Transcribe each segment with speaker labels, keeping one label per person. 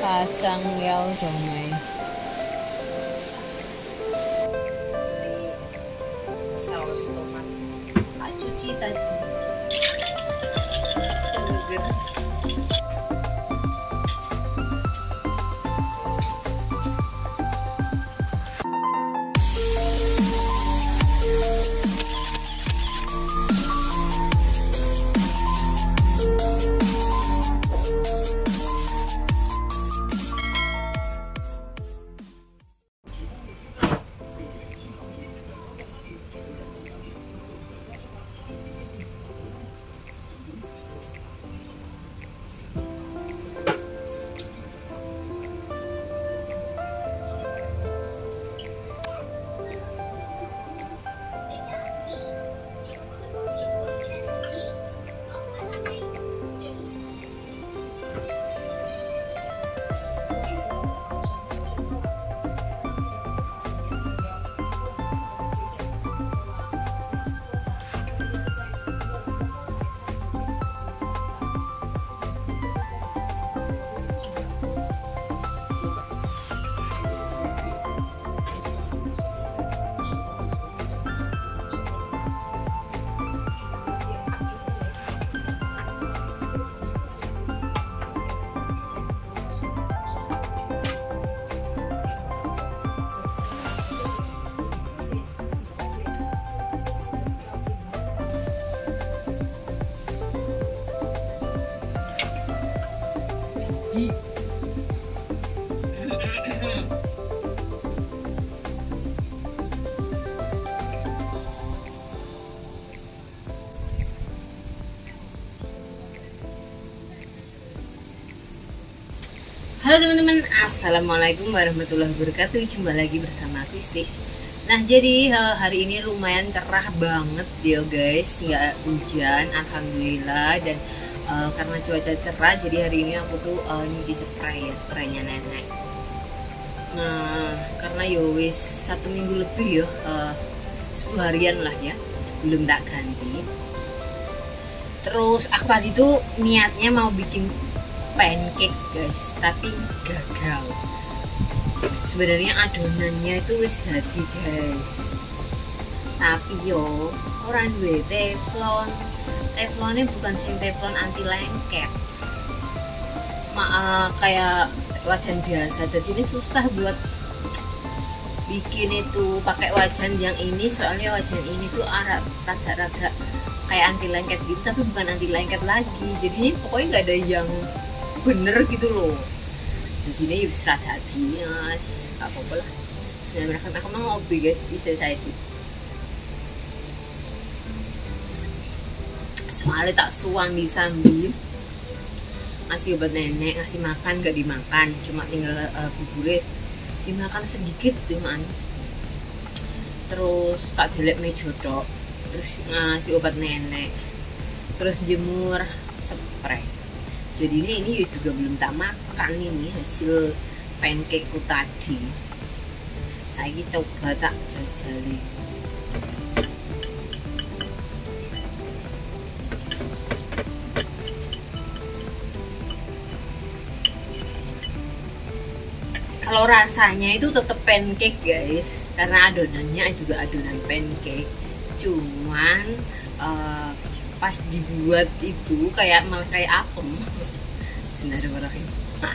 Speaker 1: pasang liao domai.
Speaker 2: Saus tomat. Tak cuci tadi. Halo teman-teman, assalamualaikum warahmatullahi wabarakatuh. Jumpa lagi bersama aku Isti. Nah, jadi hari ini lumayan cerah banget ya guys, nggak hujan, alhamdulillah. Dan karena cuaca cerah, jadi hari ini aku tuh nyuci spray ya, spraynya nenek. Nah, karena wis 1 minggu lebih ya, 10 harian lah ya, belum tak ganti. Terus aku tadi tuh niatnya mau bikin pancake guys, tapi gagal. Sebenarnya adonannya itu wis jadi guys, tapi yo orang duwe teflon. Teflonnya bukan sing teflon anti lengket, kayak wajan biasa. Jadi ini susah buat bikin itu pakai wajan yang ini, soalnya wajan ini tuh rada-rada kayak anti lengket gitu, tapi bukan anti lengket lagi. Jadi ini pokoknya nggak ada yang bener gitu loh. Jadi ini bisa hati-hati ya, apa-apa lah. Sebenarnya aku mau ngopi guys, bisa saya itu. Soalnya tak suang di sambil ngasih obat nenek, ngasih makan gak dimakan, cuma tinggal buburnya dimakan sedikit cuman. Terus tak delek meja tok, terus ngasih obat nenek, terus jemur spray. Jadi ini juga belum tak makan, ini hasil pancake ku tadi. Saya coba tak jajali. Kalau rasanya itu tetap pancake guys, karena adonannya juga adonan pancake. Cuman pas dibuat itu malah kayak apem. Bismillahirrahmanirrahim.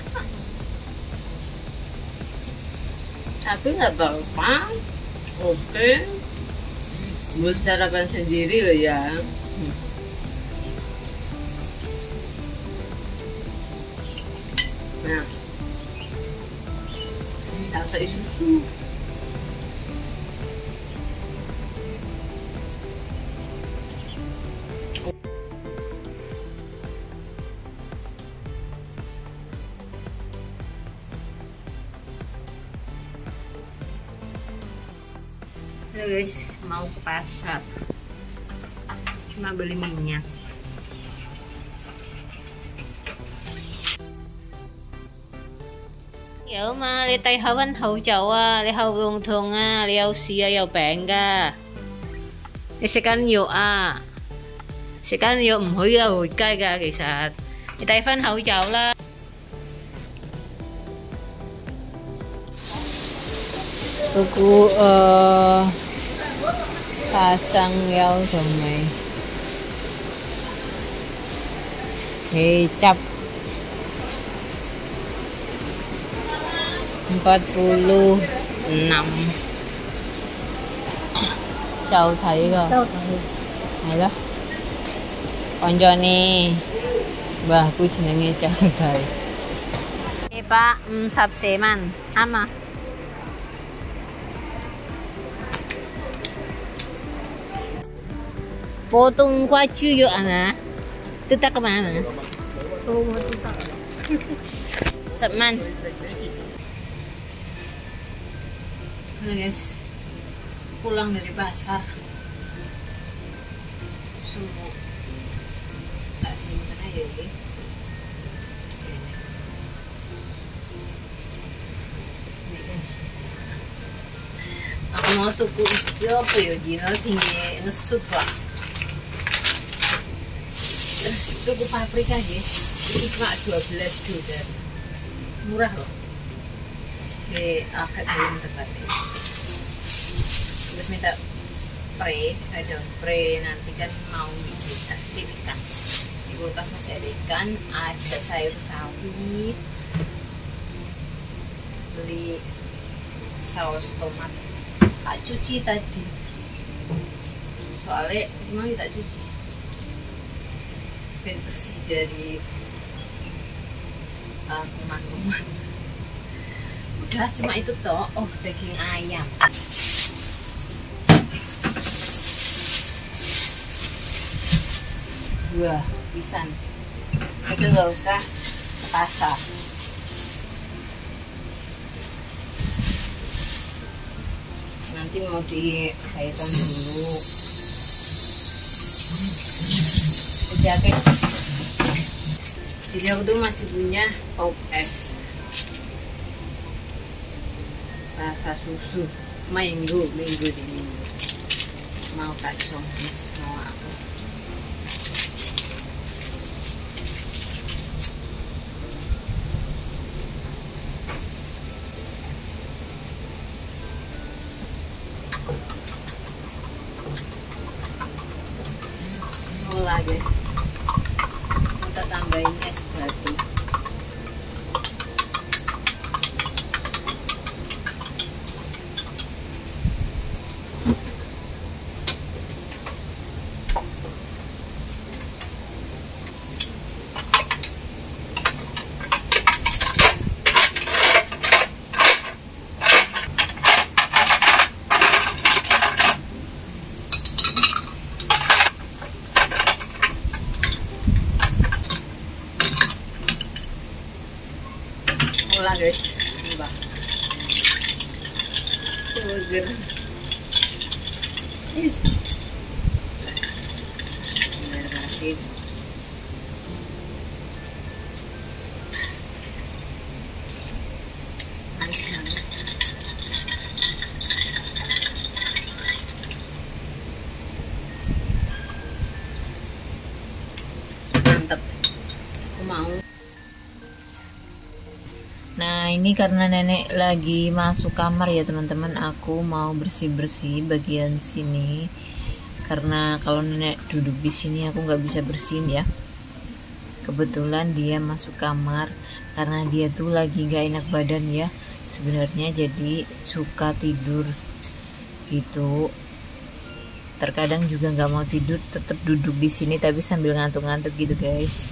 Speaker 2: Tapi nggak apa-apa, oke. Buat sarapan sendiri loh ya. Nah, tak usah susu. Guys, mau ke pasar, cuma beli minyak.
Speaker 1: Yo mà你戴口溫口酒啊，你喉嚨痛啊，你有事啊，有病㗎，你食緊藥啊，食緊藥唔可以有活雞㗎，其實你戴翻口罩啦。 tuku pasang yao domai kecap 46 châu thấy rồi này đó konjone mbahku jenenge châu thai Pak sabseman ama potong kuacu yuk ana kita kemana
Speaker 3: Rumah kita.
Speaker 1: Seman
Speaker 2: Nah guys, pulang dari pasar suruh tak simpan aja ya. Ini kan. Aku mau tuku itu apa ya, Gino tinggi ngesut lah. Terus tuku paprika guys, ini cuma 12 dolar, murah loh. Di agak belum tepatnya. Terus minta ada pre nanti kan mau bikin kasih ikan. Di kulkas masih ada ikan, ada sayur sawi, beli saus tomat. Tak cuci tadi, soalnya mau tak cuci, biar bersih dari kuman-kuman. Udah cuma itu toh. Oh, daging ayam. Wah, pisan. Itu nggak usah ke pasar. Nanti mau dicairkan dulu. Udah kan? Jadi aku tuh masih punya pop es rasa susu minggu di minggu mau kacang es mau aku mau lagi kita tambahin es batu. Mulai guys, coba sugar manis banget. Mantep, aku mau. Nah ini karena nenek lagi masuk kamar ya teman-teman, aku mau bersih-bersih bagian sini karena kalau nenek duduk di sini aku nggak bisa bersihin ya. Kebetulan dia masuk kamar karena dia tuh lagi nggak enak badan ya sebenarnya, jadi suka tidur gitu. Terkadang juga nggak mau tidur, tetap duduk di sini tapi sambil ngantuk-ngantuk gitu guys.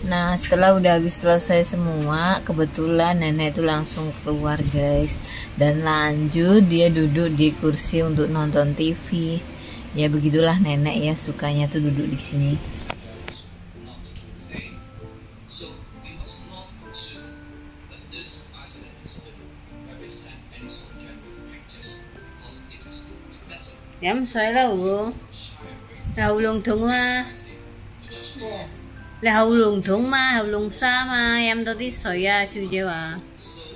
Speaker 2: Nah, setelah udah habis selesai semua, kebetulan nenek itu langsung keluar guys, dan lanjut dia duduk di kursi untuk nonton TV. Ya begitulah nenek ya, sukanya tuh duduk di sini.
Speaker 1: Yam xoay lâu hầu lùng thùng mà là hầu lùng thùng mà hầu lùng xa mà em đâu đi xoay à siêu dễ à